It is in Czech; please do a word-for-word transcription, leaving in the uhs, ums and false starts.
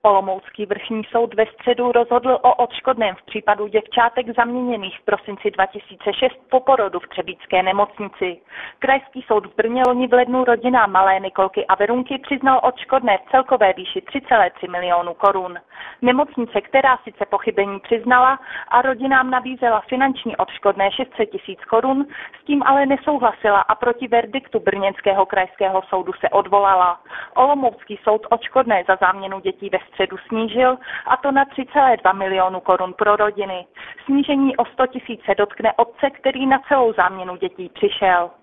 Olomoucký vrchní soud ve středu rozhodl o odškodném v případu děvčátek zaměněných v prosinci dva tisíce šest po porodu v třebíčské nemocnici. Krajský soud v Brně loni v lednu rodinám malé Nikolky a Verunky přiznal odškodné v celkové výši tři celé tři milionu korun. Nemocnice, která sice pochybení přiznala a rodinám nabízela finanční odškodné šest set tisíc korun, s tím ale nesouhlasila a proti verdiktu brněnského krajského soudu se odvolala. Olomoucký soud odškodné za záměnu dětí ve středu snížil, a to na tři celé dva milionu korun pro rodiny. Snížení o sto tisíc se dotkne otce, který na celou záměnu dětí přišel.